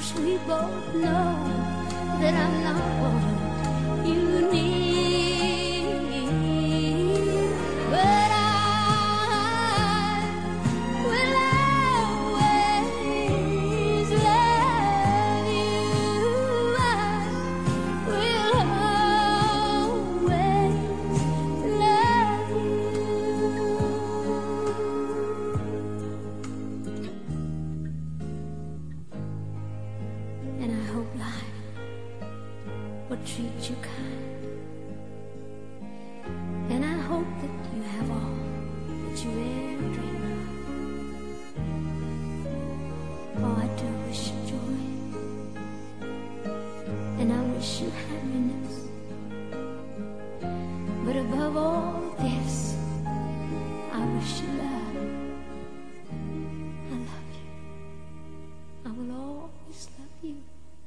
'cause we both know that I'm not what you need. But I will always love you. I will always love you. And I hope life will treat you kind. And I hope that you have all that you ever dreamed of. Oh, I do wish you joy, and I wish you happiness. But above all this, I wish you love. I love you. I will always love you.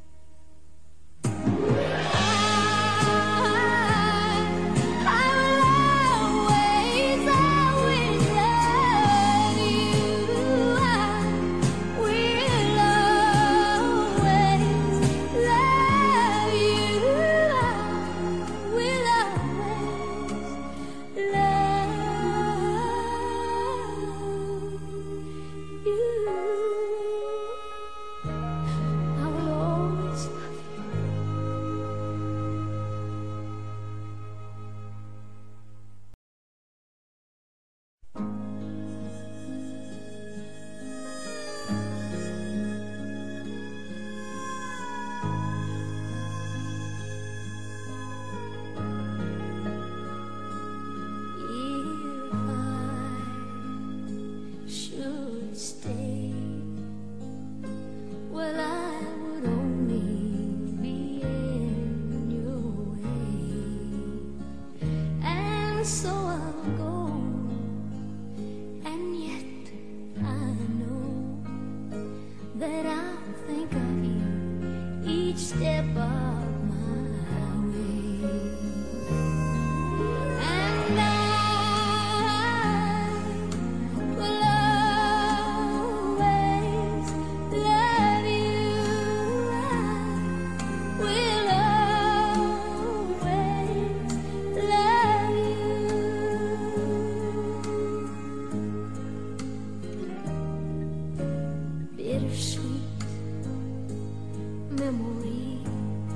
Stay, well, I would only be in your way, and so I'll go. And yet I know that I'll think of you each step of my way. And I bittersweet memories,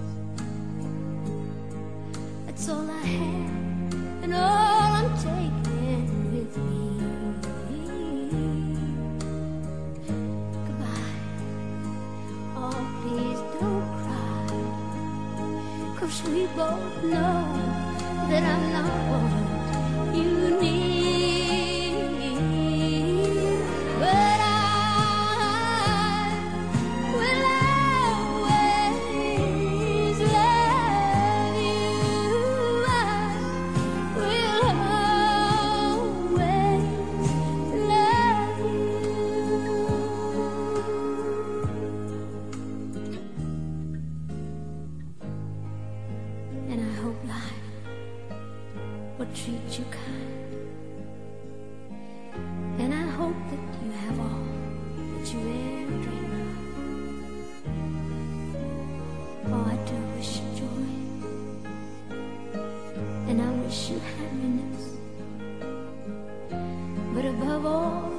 that's all I have and all I'm taking with me. Goodbye, oh please don't cry, 'cause we both know that I'm not what you need. But and I hope life will treat you kind. And I hope that you have all that you ever dreamed of. Oh, I do wish you joy, and I wish you happiness. But above all